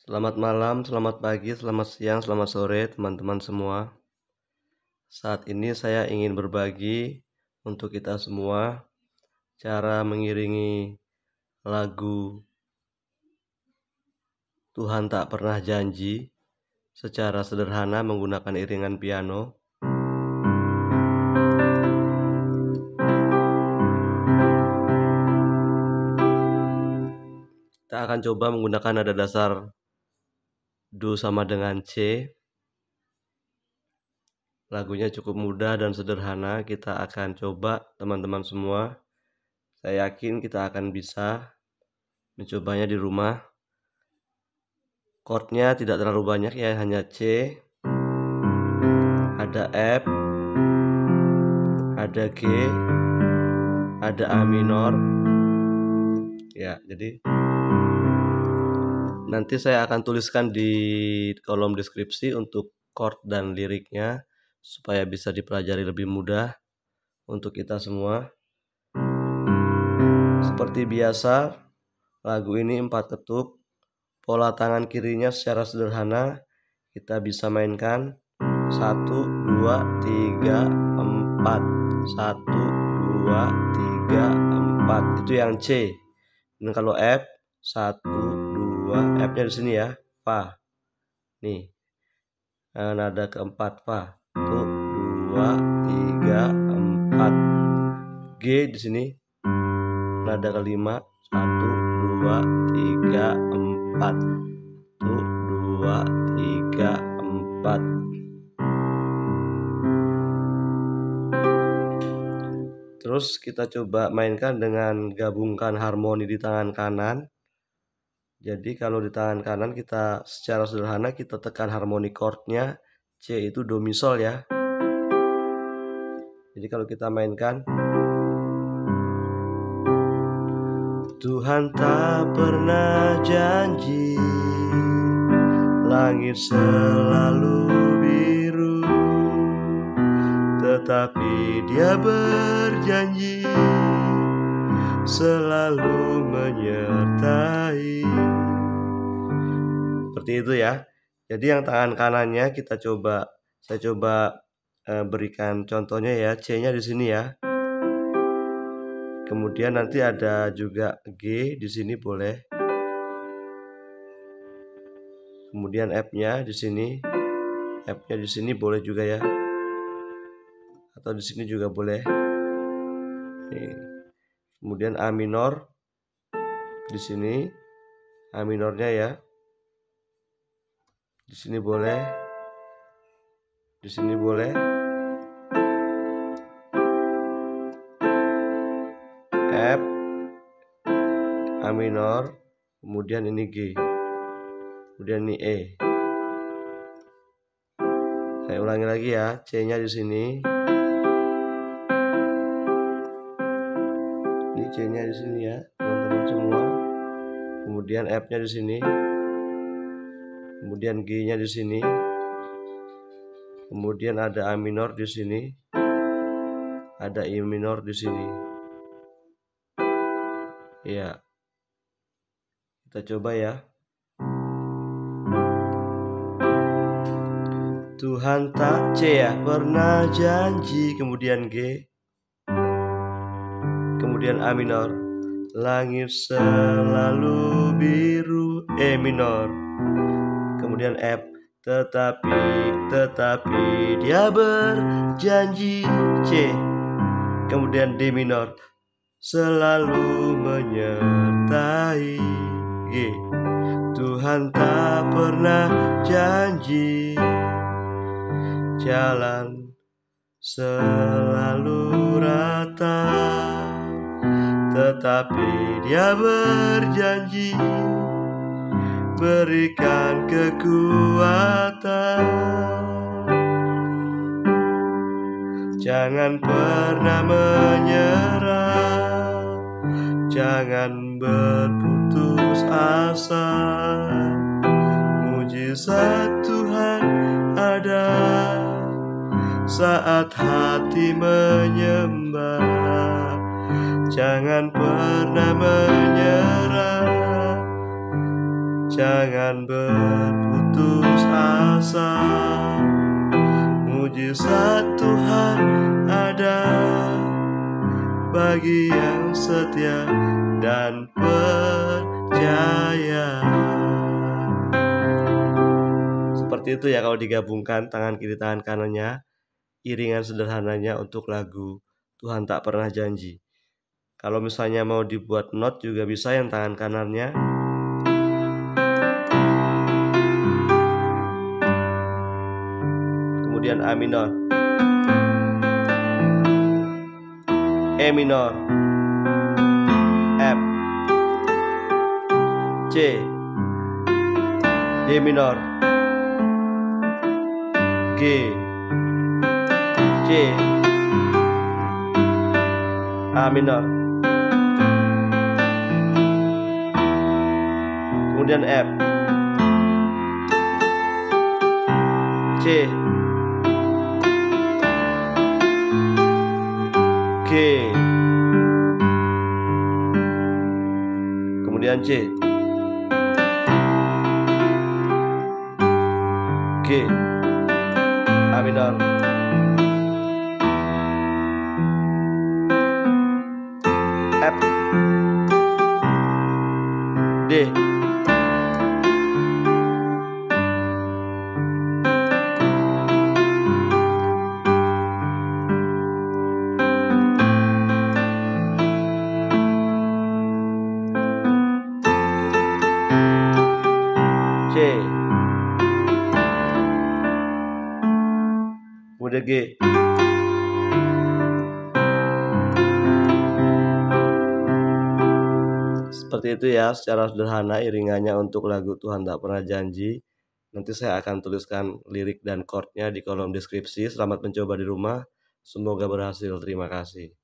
Selamat malam, selamat pagi, selamat siang, selamat sore teman-teman semua. Saat ini saya ingin berbagi untuk kita semua cara mengiringi lagu Tuhan Tak Pernah Janji secara sederhana menggunakan iringan piano. Kita akan coba menggunakan nada dasar Do sama dengan C. Lagunya cukup mudah dan sederhana. Kita akan coba teman-teman semua. Saya yakin kita akan bisa mencobanya di rumah. Chordnya tidak terlalu banyak ya, hanya C, ada F, ada G, ada A minor. Ya, jadi nanti saya akan tuliskan di kolom deskripsi untuk chord dan liriknya supaya bisa dipelajari lebih mudah untuk kita semua. Seperti biasa, lagu ini 4 ketuk. Pola tangan kirinya secara sederhana kita bisa mainkan 1, 2, 3, 4. 1, 2, 3, 4. Itu yang C. Dan kalau F 1, 2, F-nya di sini ya, Fa. Nih. Nada keempat Fa. 1, 2, 3, 4. G di sini. Nada kelima 1, 2, 3, 4. 1, 2, 3, 4. Terus kita coba mainkan dengan gabungkan harmoni di tangan kanan. Jadi kalau di tangan kanan kita secara sederhana kita tekan harmoni chordnya C itu Do Mi Sol ya. Jadi kalau kita mainkan Tuhan tak pernah janji langit selalu biru, tetapi Dia berjanji selalu menyertai. Seperti itu ya. Jadi yang tangan kanannya saya coba berikan contohnya ya. C-nya di sini ya. Kemudian nanti ada juga G di sini boleh. Kemudian F-nya di sini. F-nya di sini boleh juga ya. Atau di sini juga boleh. Nih. Kemudian A minor di sini. A minornya ya. Di sini boleh. Di sini boleh. F, A minor, kemudian ini G, kemudian ini E. Saya ulangi lagi ya, C-nya di sini. Ini C-nya di sini ya, teman-teman semua. Kemudian F-nya di sini. Kemudian G-nya di sini. Kemudian ada A minor di sini. Ada I minor di sini. Ya. Kita coba ya. Tuhan tak C ya, pernah janji, kemudian G. Kemudian A minor. Langit selalu biru, E minor. Kemudian F, tetapi Dia berjanji, C. Kemudian D minor, selalu menyertai, G. Tuhan tak pernah janji jalan selalu rata, tetapi Dia berjanji berikan kekuatan. Jangan pernah menyerah, jangan berputus asa. Mujizat Tuhan ada saat hati menyembah. Jangan pernah menyerah, Jangan berputus asa, mujizat Tuhan ada bagi yang setia dan percaya. Seperti itu ya kalau digabungkan tangan kiri tangan kanannya, iringan sederhananya untuk lagu Tuhan Tak Pernah Janji. Kalau misalnya mau dibuat not juga bisa yang tangan kanannya. Kemudian A minor, E minor, F, C, D minor, G, C, A minor, kemudian F, C, G, kemudian C, G, A minor, F, D, C, kemudian G. Seperti itu ya secara sederhana iringannya untuk lagu Tuhan Tak Pernah Janji. Nanti saya akan tuliskan lirik dan chordnya di kolom deskripsi. Selamat mencoba di rumah, semoga berhasil. Terima kasih.